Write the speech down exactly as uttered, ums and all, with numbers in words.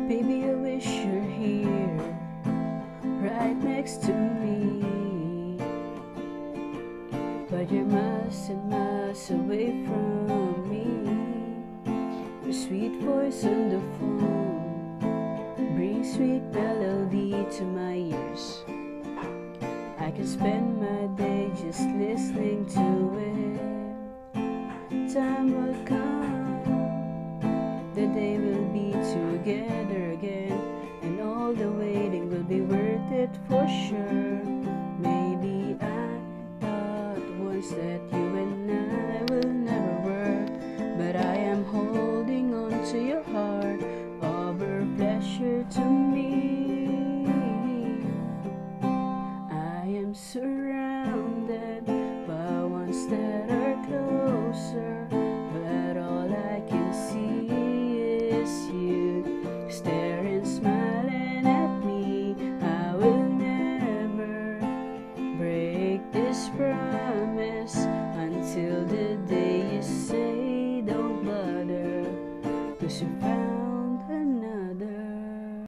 Baby, I wish you're here, right next to me, but you're miles and miles away from me. Your sweet voice on the phone brings sweet melody to my ears. I can spend my day just listening to it. Time will come, the day we'll be together again, and all the waiting will be worth it for sure. Maybe I thought once that you and I will never work, but I am holding on to your heart, of a pleasure to me.